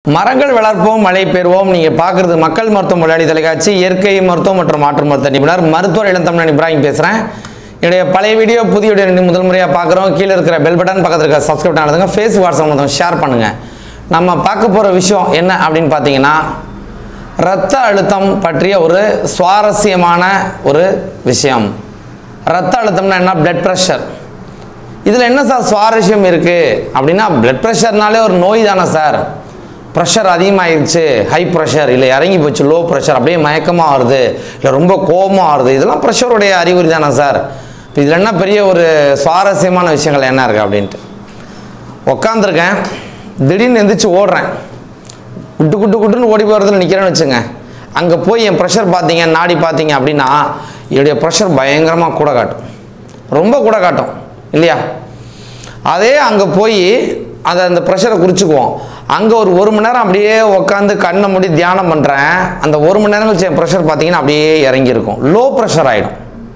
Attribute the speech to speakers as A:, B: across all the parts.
A: மரங்கள் வளர்ப்போம் மழை பெறுவோம். நீங்கள் பார்க்குறது மக்கள் மருத்துவம் விளையாடி தொலைக்காட்சி இயற்கை மருத்துவம் மற்றும் மாற்று மருத்துவ நிபுணர் மருத்துவர் இளந்தமிழன் இப்ராஹிம் பேசுகிறேன். என்னுடைய பழைய வீடியோ புதிய வீடியோ முதல் முறையாக பார்க்குறோம். கீழே இருக்கிற பெல் பட்டன் பக்கத்தில் இருக்கிற சப்ஸ்கிரைப் பண்ணுங்க. ஃபேஸ் வாட்ஸ்அப் மொத்தம் ஷேர் பண்ணுங்கள். நம்ம பார்க்க போகிற விஷயம் என்ன அப்படின்னு பார்த்தீங்கன்னா, இரத்த அழுத்தம் பற்றிய ஒரு சுவாரஸ்யமான ஒரு விஷயம். இரத்த அழுத்தம்னா என்ன? Blood pressure. இதில் என்ன சார் சுவாரஸ்யம் இருக்குது அப்படின்னா, பிளட் ப்ரெஷர்னாலே ஒரு நோய் தானே சார். ப்ரெஷர் அதிகமாகிடுச்சு, ஹை ப்ரெஷர், இல்லை இறங்கி போச்சு லோ ப்ரெஷர், அப்படியே மயக்கமாக வருது, இல்லை ரொம்ப கோபமாக வருது, இதெல்லாம் ப்ரெஷருடைய அறிகுறி தானே சார். இப்போ இதில் என்ன பெரிய ஒரு சுவாரஸ்யமான விஷயங்கள் என்ன இருக்குது அப்படின்ட்டு உக்காந்துருக்கேன். திடீர்னு எந்திரிச்சு ஓடுறேன், குட்டுன்னு ஓடி போகிறதுல நிற்கிறேன்னு வச்சுங்க. அங்கே போய் என் ப்ரெஷர் பார்த்தீங்க, நாடி பார்த்தீங்க அப்படின்னா என்னுடைய ப்ரெஷர் பயங்கரமாக கூட காட்டும், ரொம்ப கூட காட்டும் இல்லையா? அதே அங்கே போய் அந்த ப்ரெஷரை குறிச்சிக்குவோம். அங்கே ஒரு மணி நேரம் அப்படியே உட்காந்து கண்ணை மூடி தியானம் பண்ணுறேன். அந்த ஒரு மணி நேரம் கழிச்சு என் ப்ரெஷர் பார்த்தீங்கன்னா அப்படியே இறங்கியிருக்கும், லோ ப்ரெஷர் ஆகிடும்.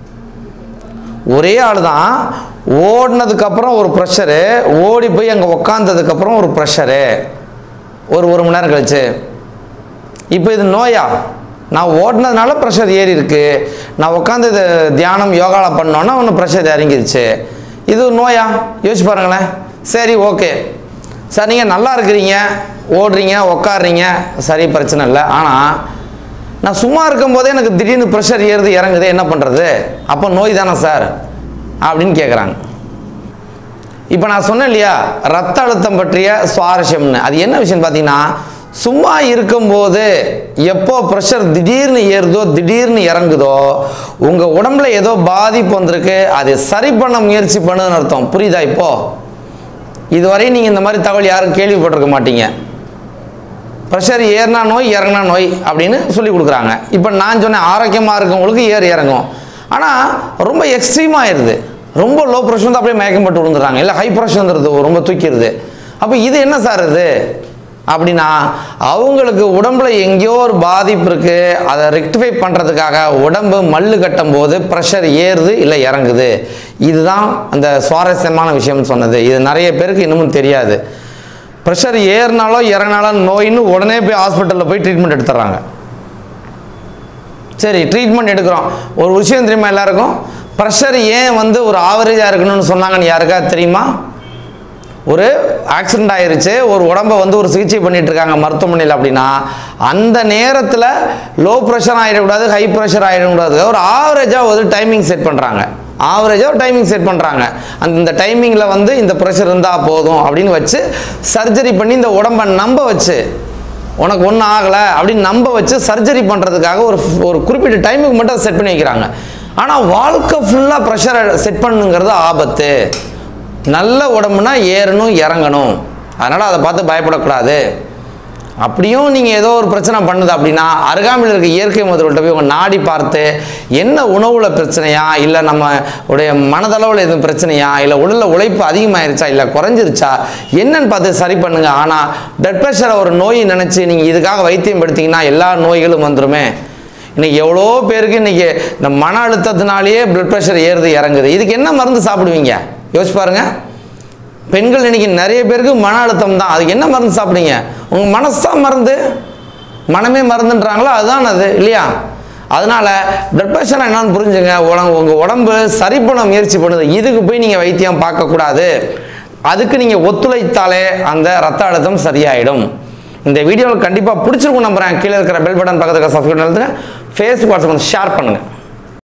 A: ஒரே ஆள் தான், ஓடினதுக்கப்புறம் ஒரு ப்ரெஷரு, ஓடி போய் அங்கே உக்காந்ததுக்கப்புறம் ஒரு ப்ரெஷரு, ஒரு மணி நேரம் கழிச்சு. இப்போ இது நோயா? நான் ஓடினதுனால ப்ரெஷர் ஏறி இருக்கு, நான் உட்காந்து இது தியானம் யோகாவில் பண்ணோன்னா ஒன்று ப்ரெஷர் இறங்கிருச்சு. இது நோயா? யோசிச்சு பாருங்களேன். சரி, ஓகே சார், நீங்கள் நல்லா இருக்கிறீங்க, ஓடுறீங்க, உக்காடுறீங்க, சரி, பிரச்சனை இல்லை. ஆனால் நான் சும்மா இருக்கும்போதே எனக்கு திடீர்னு ப்ரெஷர் ஏறுது இறங்குது, என்ன பண்ணுறது? அப்போ நோய் தானே சார் அப்படின்னு கேட்குறாங்க. இப்போ நான் சொன்னேன் இல்லையா, ரத்த அழுத்தம் பற்றிய சுவாரஸ்யம்னு. அது என்ன விஷயம் பார்த்தீங்கன்னா, சும்மா இருக்கும்போது எப்போ ப்ரெஷர் திடீர்னு ஏறுதோ திடீர்னு இறங்குதோ உங்கள் உடம்புல ஏதோ பாதிப்பு வந்திருக்கு, அதை சரி பண்ண முயற்சி பண்ணுன்னு அர்த்தம். புரியுதா? இப்போ இதுவரை நீங்கள் இந்த மாதிரி தகவல் யாரும் கேள்விப்பட்டிருக்க மாட்டீங்க. ப்ரெஷர் ஏறினா நோய், இறங்கினா நோய் அப்படின்னு சொல்லி கொடுக்குறாங்க. இப்போ நான் சொன்னேன், ஆரோக்கியமாக இருக்கவங்களுக்கு இறங்கும், ஆனால் ரொம்ப எக்ஸ்ட்ரீமாக ஆயிடுது. ரொம்ப லோ ப்ரெஷர் வந்து அப்படியே மயக்கம் போட்டு விழுந்துடுறாங்க, இல்லை ஹை ப்ரெஷர் வந்துடுது, ரொம்ப தூக்கிடுது. அப்போ இது என்ன சார் இது அப்படின்னா, அவங்களுக்கு உடம்புல எங்கேயோ ஒரு பாதிப்பு இருக்குது, அதை ரெக்டிஃபை பண்ணுறதுக்காக உடம்பு மல்லு கட்டும் போது ப்ரெஷர் ஏறுது இல்லை இறங்குது. இதுதான் அந்த சுவாரஸ்யமான விஷயம்னு சொன்னது. இது நிறைய பேருக்கு இன்னமும் தெரியாது. ப்ரெஷர் ஏறினாலோ இறங்கினாலோ நோயின்னு உடனே போய் ஹாஸ்பிட்டலில் போய் ட்ரீட்மெண்ட் எடுத்துடுறாங்க. சரி, ட்ரீட்மெண்ட் எடுக்கிறோம். ஒரு விஷயம் தெரியுமா எல்லாருக்கும்? ப்ரெஷர் ஏன் வந்து ஒரு ஆவரேஜாக இருக்கணும்னு சொன்னாங்கன்னு யாருக்கா தெரியுமா? ஒரு ஆக்சிடென்ட் ஆயிருச்சு, ஒரு உடம்பை வந்து ஒரு சிகிச்சை பண்ணிட்டு இருக்காங்க மருத்துவமனையில் அப்படின்னா, அந்த நேரத்தில் லோ ப்ரெஷர் ஆகிடக்கூடாது, ஹை ப்ரெஷர் ஆகிடக்கூடாது, ஒரு ஆவரேஜாக ஒரு டைமிங் செட் பண்ணுறாங்க. அந்த டைமிங்கில் வந்து இந்த ப்ரெஷர் இருந்தால் போதும் அப்படின்னு வச்சு சர்ஜரி பண்ணி இந்த உடம்பை நம்ப வச்சு, உனக்கு ஒன்றும் ஆகலை அப்படின்னு நம்ப வச்சு சர்ஜரி பண்ணுறதுக்காக ஒரு குறிப்பிட்ட டைமுக்கு மட்டும் செட் பண்ணி வைக்கிறாங்க. ஆனால் வாழ்க்கை ஃபுல்லாக ப்ரெஷரை செட் பண்ணுங்கிறது ஆபத்து. நல்ல உடம்புனா ஏறணும் இறங்கணும், அதனால் அதை பார்த்து பயப்படக்கூடாது. அப்படியும் நீங்கள் ஏதோ ஒரு பிரச்சனை பண்ணுது அப்படின்னா, அருகாமையில் இருக்க இயற்கை மருத்துவர்கிட்ட போய் உங்கள் நாடி பார்த்து, என்ன உணவுல பிரச்சனையா, இல்லை நம்ம உடைய மனதளவில் எதுவும் பிரச்சனையா, இல்லை உடலில் உழைப்பு அதிகமாயிருச்சா, இல்லை குறைஞ்சிருச்சா, என்னன்னு பார்த்து சரி பண்ணுங்க. ஆனால் பிளட் ப்ரெஷரை ஒரு நோய் நினச்சி நீங்கள் இதுக்காக வைத்தியம் படுத்திங்கன்னா எல்லா நோய்களும் வந்துருமே. இன்னைக்கு எவ்வளோ பேருக்கு இன்னைக்கு இந்த மன அழுத்தத்தினாலேயே பிளட் ப்ரெஷர் ஏறுது இறங்குது. இதுக்கு என்ன மருந்து சாப்பிடுவீங்க? யோசிச்சு பாருங்க. பெண்கள் இன்னைக்கு நிறைய பேருக்கு மன அழுத்தம் தான், அதுக்கு என்ன மருந்து சாப்பிடுங்க? உங்கள் மனசுதான் மருந்து, மனமே மருந்துன்றாங்களோ அதுதான் அது இல்லையா? அதனால பிளட் ப்ரெஷர் என்னன்னு புரிஞ்சுங்க. உங்கள் உடம்பு சரி பண்ண முயற்சி பண்ணுது, இதுக்கு போய் நீங்கள் வைத்தியம் பார்க்கக்கூடாது. அதுக்கு நீங்கள் ஒத்துழைத்தாலே அந்த ரத்த அழுத்தம் சரியாயிடும். இந்த வீடியோவில் கண்டிப்பாக பிடிச்சிருக்கும் நம்புறேன். கீழே இருக்கிற பெல் பட்டன் பக்கத்துக்கு சப்ஸ்கிரைப் பண்ணுங்க. ஃபேஸ்புக் வாட்ஸ்அப் ஷேர் பண்ணுங்கள்.